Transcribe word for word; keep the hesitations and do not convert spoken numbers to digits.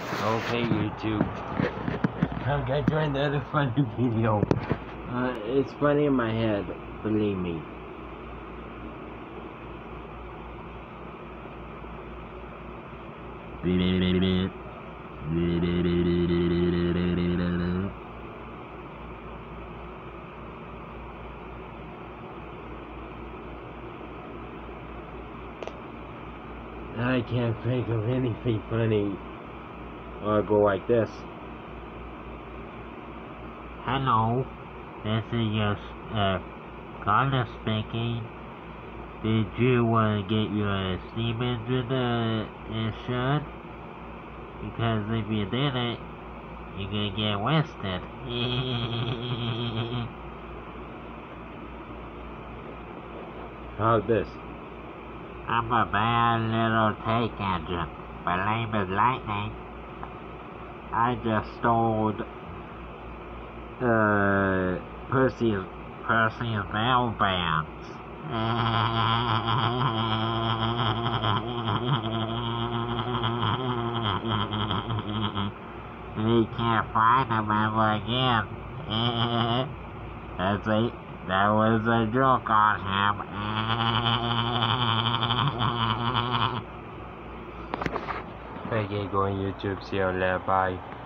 Okay, YouTube. I'm gonna try another funny video. Uh, it's funny in my head, believe me. I can't think of anything funny. Or go like this. Hello, this is your uh, caller speaking. Did you want to get your steam engine uh, insured? Because if you didn't, you're gonna get arrested. How's this? I'm a bad little tank engine. My name is Lightning. I just stole uh, Percy's, Percy's nail bands. He can't find them ever again. That's a, that was a joke on him. Okay, go on YouTube, see you later, bye.